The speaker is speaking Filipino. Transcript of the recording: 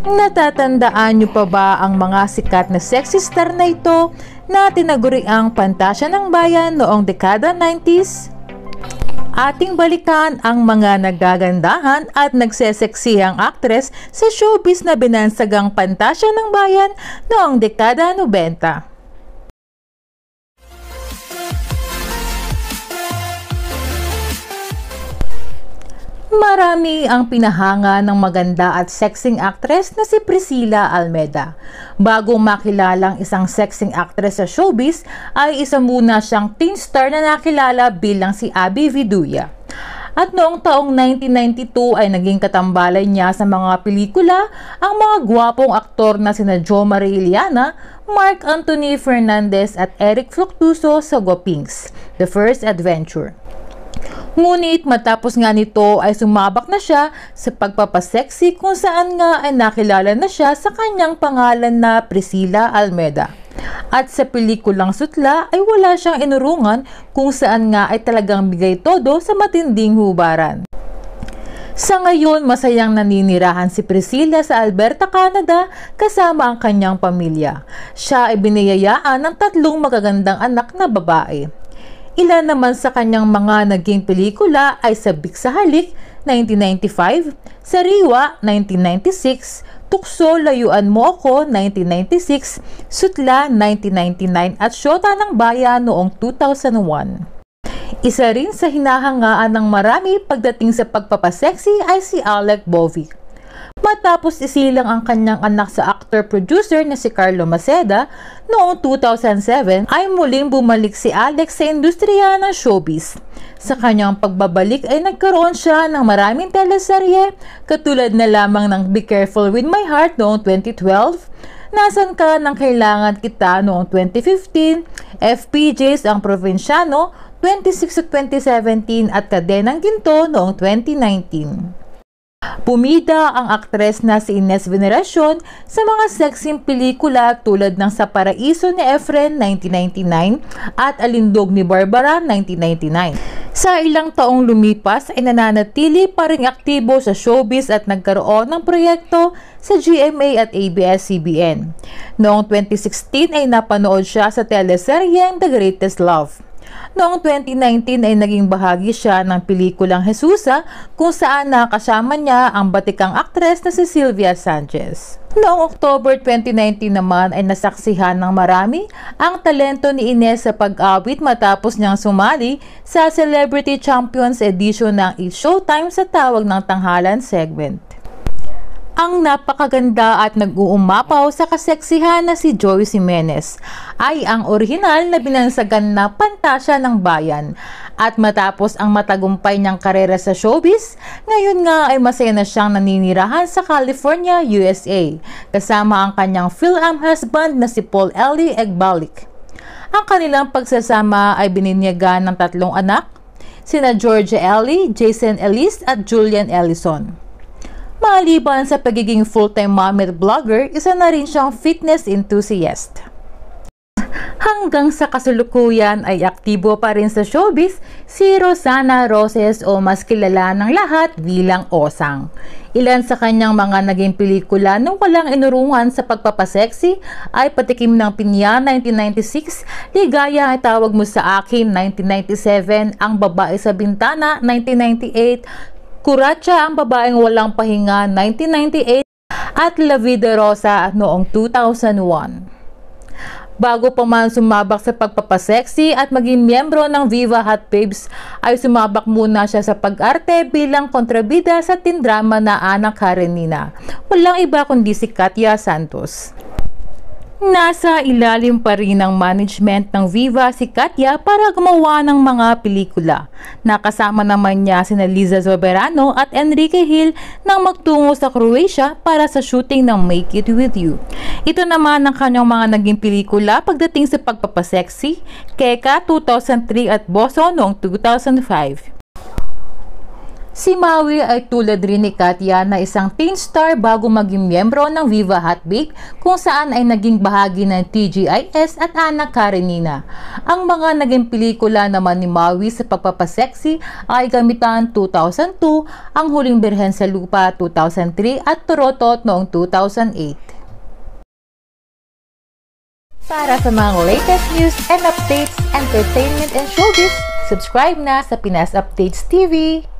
Natatandaan niyo pa ba ang mga sikat na sexy star na ito na tinaguriang pantasya ng bayan noong dekada 90s? Ating balikan ang mga nagagandahan at nagseseksihang aktres sa showbiz na binansagang pantasya ng bayan noong dekada 90. Marami ang pinahanga ng maganda at sexing actress na si Priscilla Almeida. Bago makilalang isang sexing actress sa showbiz, ay isa muna siyang teen star na nakilala bilang si Abby Viduya. At noong taong 1992 ay naging katambalay niya sa mga pelikula ang mga gwapong aktor na sina Jo Marie Iliana, Mark Anthony Fernandez at Eric Fructuoso sa Guapings, The First Adventure. Ngunit matapos nga nito ay sumabak na siya sa pagpapaseksi kung saan nga ay nakilala na siya sa kanyang pangalan na Priscilla Almeida. At sa pelikulang Sutla ay wala siyang inurungan kung saan nga ay talagang bigay todo sa matinding hubaran. Sa ngayon, masayang naninirahan si Priscilla sa Alberta, Canada kasama ang kanyang pamilya. Siya ay biniyayaan ng 3 magagandang anak na babae. Ilan naman sa kanyang mga naging pelikula ay Sabik sa Halik, 1995, Sariwa, 1996, Tukso, Layuan Mo Ako, 1996, Sutla, 1999 at Syota ng Bayan noong 2001. Isa rin sa hinahangaan ng marami pagdating sa pagpapaseksi ay si Alec Bovic. Matapos isilang ang kanyang anak sa actor-producer na si Carlo Maceda noong 2007 ay muling bumalik si Alex sa industriya ng showbiz. Sa kanyang pagbabalik ay nagkaroon siya ng maraming teleserye katulad na lamang ng Be Careful With My Heart noong 2012, Nasan Ka Nang Kailangan Kita noong 2015, FPJs Ang Provinciano 26 at 2017 at Kadenang Ginto noong 2019. Pumida ang aktres na si Ines Veneracion sa mga sexing pelikula tulad ng Sa Paraiso ni Efren 1999 at Alindog ni Barbara 1999. Sa ilang taong lumipas ay nananatili pa ring aktibo sa showbiz at nagkaroon ng proyekto sa GMA at ABS-CBN. Noong 2016 ay napanood siya sa teleseryeng The Greatest Love. Noong 2019 ay naging bahagi siya ng pelikulang Jesusa kung saan nakasama niya ang batikang aktres na si Sylvia Sanchez. Noong October 2019 naman ay nasaksihan ng marami ang talento ni Ines sa pag-awit matapos niyang sumali sa Celebrity Champions Edition ng It's Showtime sa Tawag ng Tanghalan segment. Ang napakaganda at nag-uumapaw sa kaseksihan na si Joyce Jimenez ay ang orihinal na binansagan na pantasya ng bayan. At matapos ang matagumpay niyang karera sa showbiz, ngayon nga ay masaya na siyang naninirahan sa California, USA, kasama ang kanyang Phil-Am husband na si Paul Eli Egbalik. Ang kanilang pagsasama ay bininyagan ng 3 anak, sina Georgia Eli, Jason Ellis at Julian Ellison. Maliban sa pagiging full-time mom at vlogger, isa na rin siyang fitness enthusiast. Hanggang sa kasalukuyan ay aktibo pa rin sa showbiz si Rosanna Roces o mas kilala ng lahat bilang Osang. Ilan sa kanyang mga naging pelikula na walang inurungan sa pagpapaseksi ay Patikim ng Pinya 1996, Ligaya Ay Tawag Mo Sa Akin 1997, Ang Babae sa Bintana 1998, Kuratsa Ang Babaeng Walang Pahinga 1998 at La Vida Rosa noong 2001. Bago pa man sumabak sa pagpapaseksi at maging miyembro ng Viva Hot Babes ay sumabak muna siya sa pag-arte bilang kontrabida sa teen drama na Anak Karenina. Walang iba kundi si Katya Santos. Nasa ilalim pa rin ng management ng Viva si Katya para gumawa ng mga pelikula. Nakasama naman niya sina Liza Soberano at Enrique Hill nang magtungo sa Croatia para sa shooting ng Make It With You. Ito naman ang kanyang mga naging pelikula pagdating sa pagpapaseksi, Keka 2003 at Boso noong 2005. Si Maui ay tulad rin ni Katya na isang teen star bago maging miyembro ng Viva Hot Bake kung saan ay naging bahagi ng TGIS at Ana Karenina. Ang mga naging pelikula naman ni Maui sa pagpapaseksi ay Gamitan 2002, Ang Huling Birhen sa Lupa 2003 at Torotot noong 2008. Para sa mga latest news and updates, entertainment and showbiz, subscribe na sa Pinas Updates TV!